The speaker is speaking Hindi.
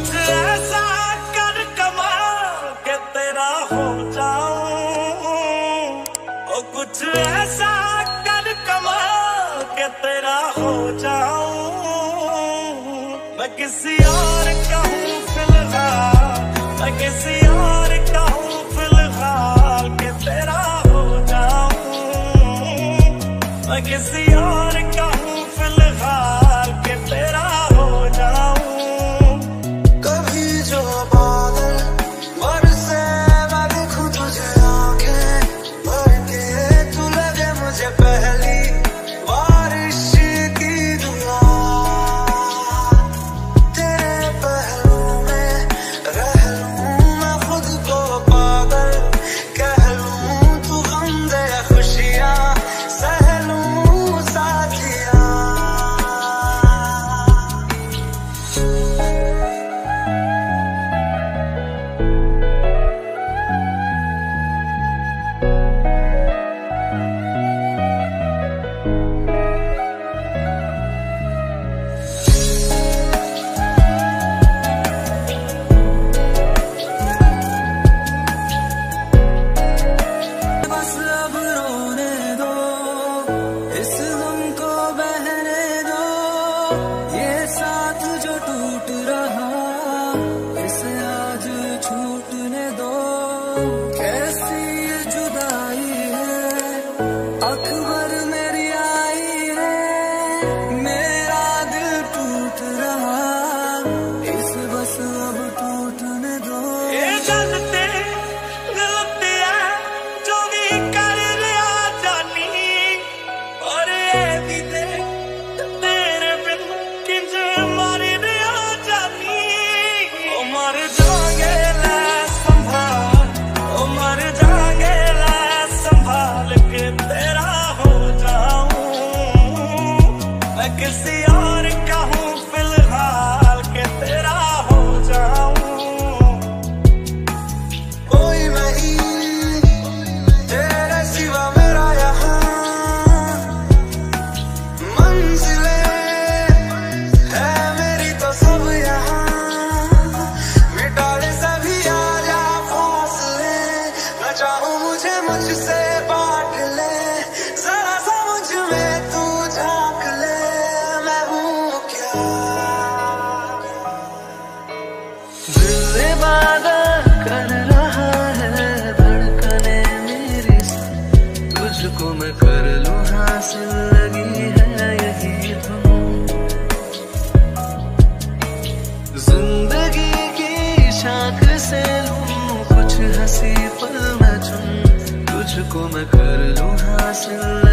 कुछ ऐसा कर कमाल के तेरा हो जाऊं, ओ कुछ ऐसा कर कमाल के तेरा हो जाऊं। मैं किसी और का हूँ फिलहाल, मैं किसी और का हूँ फिलहाल के तेरा हो जाऊं। मैं किसी और का हूँ फिलहाल के तेरा हो जाऊं। कभी जो बादल बरसे मैं देखूं तुझे आंखें भर के, तू लगे मुझे पहली बारिश की दुआ। तेरे पहलू में रह लूं मैं खुद को पागल कह लूं, तू गम दे खुशियां सह लूं साथिया। बस अब रोने दो, इस गम को बहने दो, ये साथ जो टूट रहा इसे आज छूटने दो। कैसी ये जुदाई है, अकबर मेरी आई है, मेरा दिल टूट रहा इस बस अब टूटने दो। ये गलती गलती है जो भी कर लिया जानी, और ये भी तेरे बिन किंज मर लिया जानी। ओ मर जागे ला संभाल, ओ मर जागे ला संभाल के तेरा हो जाऊं। मैं किसी और का हूँ फिलहाल के तेरा हो जाऊं। कोई नहीं तेरे सिवा मेरा यहाँ, मंजिलें है मेरी तो सब यहाँ। मिटा ले सभी आजा फासले, न चाहूं मुझे मुझसे बांट ले, जरा सा मुझ में तू झांक ले, मैं हूँ क्या। दिल इबादत कर रहा है धड़कने मेरी से, तुझको मैं कर लूं हासिल लगी है यही धुन। जिंदगी की शाख से लूं कुछ हंसी पल मैं चुन, तुझको मैं कर लूं हासिल